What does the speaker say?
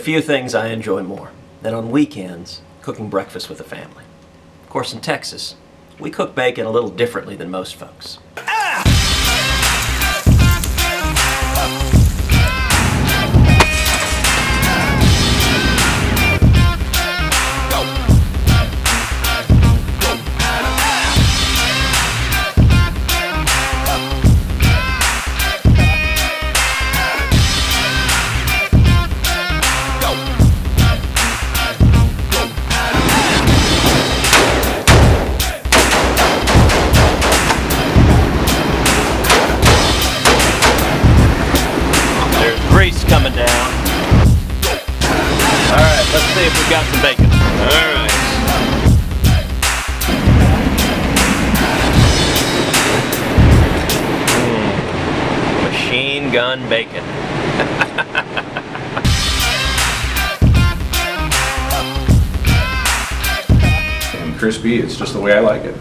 few things I enjoy more than on weekends cooking breakfast with the family. Of course, in Texas, we cook bacon a little differently than most folks. Coming down. Alright, let's see if we've got some bacon. Alright. Machine gun bacon. And crispy, it's just the way I like it.